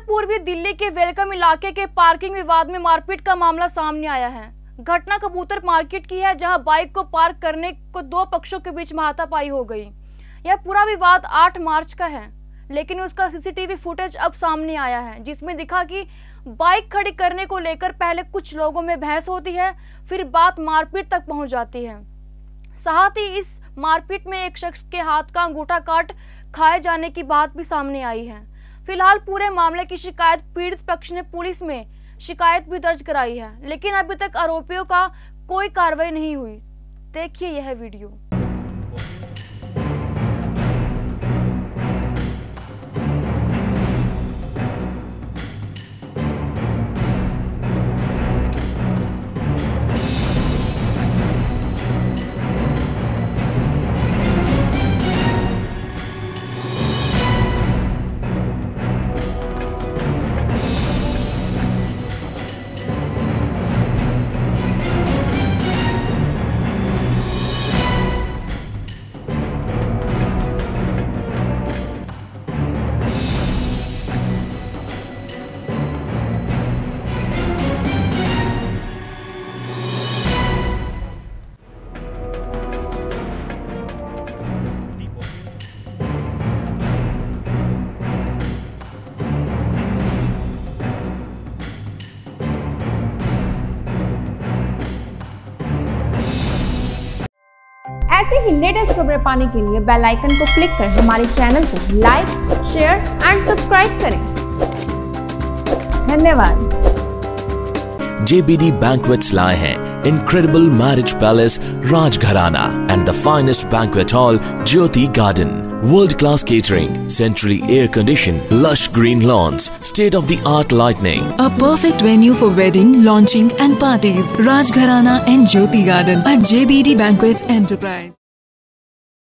पूर्वी दिल्ली के वेलकम इलाके के पार्किंग विवाद में मारपीट का मामला सामने आया है। घटना कबूतर मार्केट की है, जहां बाइक को पार्क करने को दो पक्षों के बीच हाथापाई हो गई। यह पूरा विवाद 8 मार्च का है, लेकिन उसका सीसीटीवी फुटेज अब सामने आया है, जिसमें दिखा कि बाइक खड़ी करने को लेकर पहले कुछ लोगों में बहस होती है, फिर बात मारपीट तक पहुंच जाती है। साथ ही इस मारपीट में एक शख्स के हाथ का अंगूठा काट खाए जाने की बात भी सामने आई है। फिलहाल पूरे मामले की शिकायत पीड़ित पक्ष ने पुलिस में शिकायत भी दर्ज कराई है, लेकिन अभी तक आरोपियों का कोई कार्रवाई नहीं हुई। देखिए यह वीडियो। ऐसे ही लेटेस्ट खबरें पाने के लिए बेल आइकन को क्लिक कर हमारे चैनल को लाइक, शेयर एंड सब्सक्राइब करें। धन्यवाद। JBD Banquets लाए हैं Incredible Marriage Palace Rajgharana and the finest banquet hall Jyoti Garden. World-class catering, centrally air-conditioned, lush green lawns, state-of-the-art lighting. A perfect venue for wedding, launching and parties. Rajgharana and Jyoti Garden at JBD Banquets Enterprise.